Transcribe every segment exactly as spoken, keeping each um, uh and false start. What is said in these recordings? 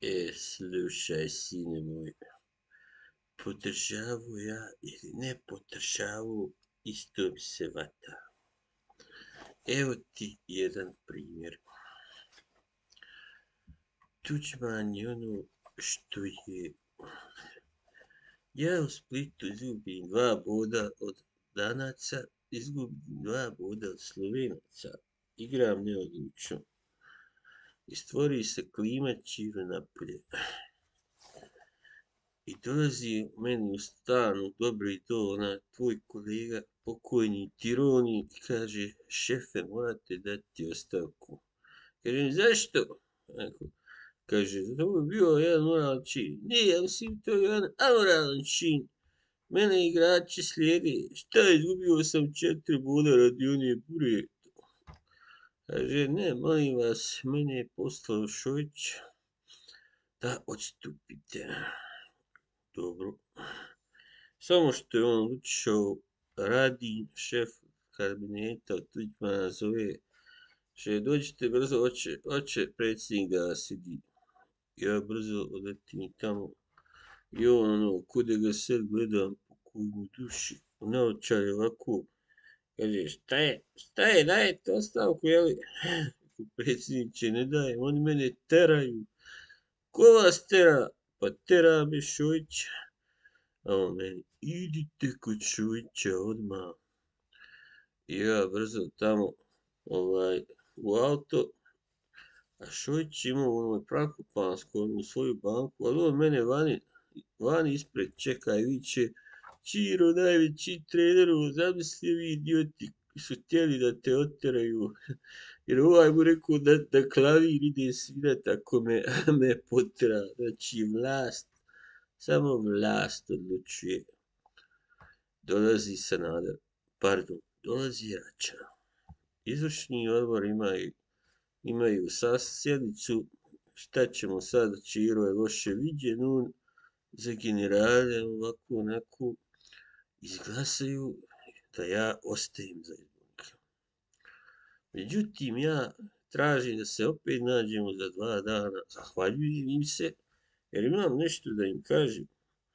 E, slušaj, sine moj, podržavao ja ili ne podržavao, isto bi se vata. Evo ti jedan primjer. Tuđman je ono što je... Ja u Splitu izgubim dva boda od Danaca, izgubim dva boda od Slovenaca. Igram neodlučno. I stvori se klima čiro napolje. I dolazi meni u stanu dobri do onaj tvoj kolega pokojni Tironi i kaže, šefe, morate dati ostavku. Kažem, zašto? Kaže, to bi bio jedan moralan čin. Nije, ja mislim, to je jedan amoralan čin. Mene igrači slijede. Šta, izgubio sam četiri boda radi one bure. Kaže, ne, molim vas, mene je poslao Šojić da odstupite. Dobro. Samo što je on učio, radi šef kabineta od Tuđmana zove, že dođite brzo, oće, oće predsjednik da vas vidi. Ja brzo odletim tamo i on ono, kude ga sad gledam po kojmu duši, u naočari ovako, kaže, šta je, šta je, dajete ostavku, jeli? Predsjedniče, ne dajem, oni mene teraju. Ko vas tera? Pa tera me Šojić. A on meni, idite kod Šojića odmah. I ja brzo tamo, ovaj, u auto, a Šojić imao u onoj Prakopanskoj, u svoju banku, ali on mene vani, vani ispred čeka i viče, Čiro, najveći treneru, zamisli vi idioti su htjeli da te oteraju, jer ovaj mu rekao da, da klavir ide svirat ako me, me potera, znači vlast, samo vlast odlučuje. Dolazi Sanader, pardon, dolazi Račan. Izvršni odbor imaju, imaju sjednicu, šta ćemo sad, Čiro je loše viđen, on za generale ovako onako izglasaju da ja ostajem za izbornika. Međutim, ja tražim da se opet nađemo za dva dana, zahvaljujem im se, jer imam nešto da im kažem.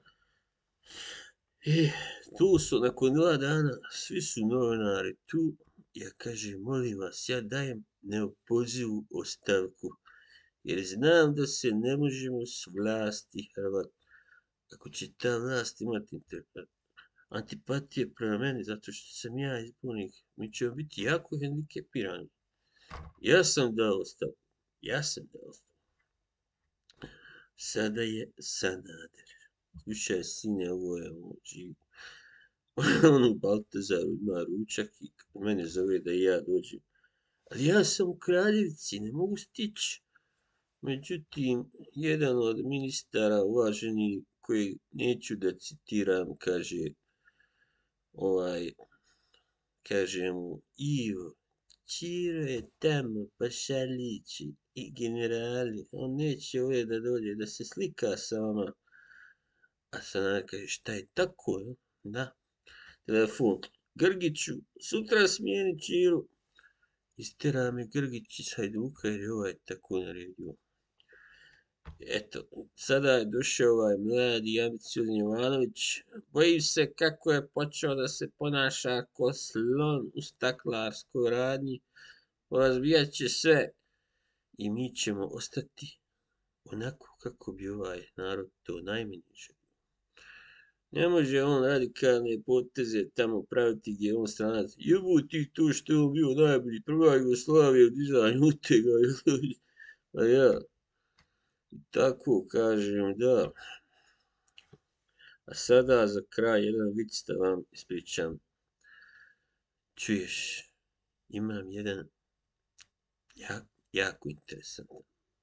E, tu su, nakon dva dana, svi su novinari tu, ja kažem, molim vas, ja dajem neopozivu ostavku, jer znam da se ne možemo s vlasti hrvati. Ako će ta vlast imati antipatije prema meni, zato što sam ja izbornik, mi ćemo biti jako hendikepirani. Ja sam dao ostavku, ja sam dao ostavku. Sada je Sanader. Slušaj, sine, ovo je ovo živi. On u Baltazaru ima ručak i mene zove da i ja dođem. Ali ja sam u Kraljevici, ne mogu stići. Međutim, jedan od ministara uvaženi, koji neću da citiram, kaže, ovaj, kaže mu, Ivo, Čiro je tamo, pašalići i generali, on neće ovdje da dođe, da se slika sa vama. A Sanader kaže, šta je tako, jo? Da. Telefon, Grgiću, sutra smijeni Čiru. Istera me Grgić iz Hajduka jer je ovaj tako naredio. Eto, sada je došao ovaj mladi ambiciozni Jovanović. Bojim se kako je počeo da se ponaša ko slon u staklarskoj radnji. Razbijat će sve i mi ćemo ostati onako kako bi ovaj narod to najmanje želio. Ne može on radikalne poteze tamo praviti gdje je on stranac. Jebu ti to što je on bio najbolji prva Jugoslavija u dizanju utega. A ja tako kažem, da. A sada za kraj jedan vic da vam ispričam. Čuješ, imam jedan jak, jako interesantan.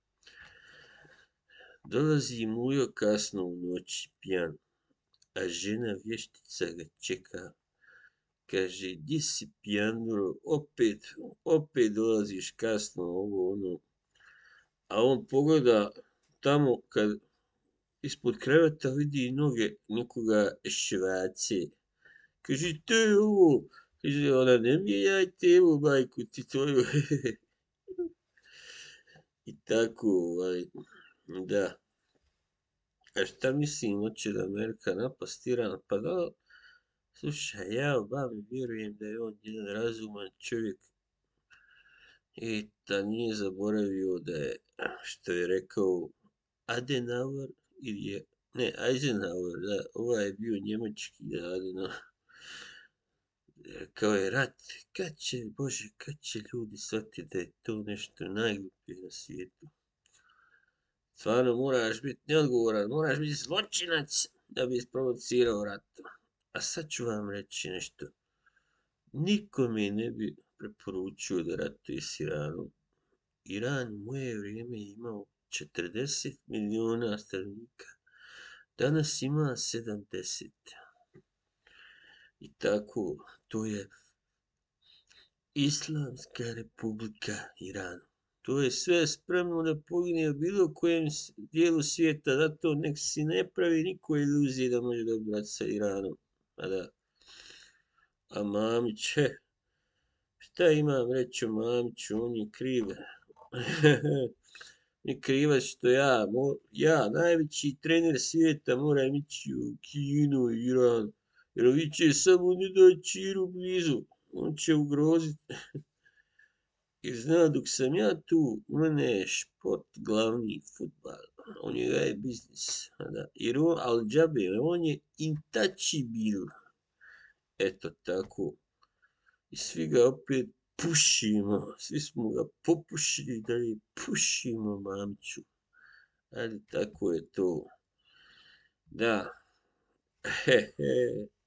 Dolazi Mujo kasno u noći pijan, a žena vještica ga čeka. Kaže, di si pijanduro, opet, opet dolaziš kasno, ovo ono. A on pogleda tamo kad ispod kreveta vidi noge nekoga švace. Kaže, to je ovo. Kaže, ona, ne mijajte, evo majku ti tvoju. I tako, ovaj, Da. A šta mislim, hoće da Amerika napast Iran? Pa da, slušaj, ja Obami vjerujem da je on jedan razuman čovjek i da nije zaboravio da je, što je rekao, Adenauer ili je, ne, Eisenhower, da, ovaj je bio njemački, da, Adenauer, rekao je rat, kad će, Bože, kad će ljudi shvatiti da je to nešto najgluplje na svijetu? Stvarno moraš biti neodgovoran, moraš biti zločinac da bi isprovocirao rat. A sad ću vam reći nešto. Nikome ne bi preporučio da ratuje s Iranom. Iran u moje vrijeme je imao četrdeset miliona stanovnika. Danas ima sedamdeset. I tako, to je Islamska republika Iran. To je sve spremno da pogine u bilo kojem dijelu svijeta, zato nek si ne pravi niko iluzije da može dobiti rat sa Iranom. A da, a Mamić, he, šta imam reći o Mamiću, on je kriv. Je krivac što ja, mo, ja, najveći trener svijeta, moram ići u Kinu i Iran, jer ovi će samo ne da Čiru blizu, on će ugroziti. Jer zna, dok sam ja tu, u mene je šport glavni futbal. On njega je biznis. Da. Jer on, ali džabe, on je intouchable. Eto tako. I svi ga opet pušimo. Svi smo ga popušili da li pušimo Mamiću. Ali tako je to. Da. He, he.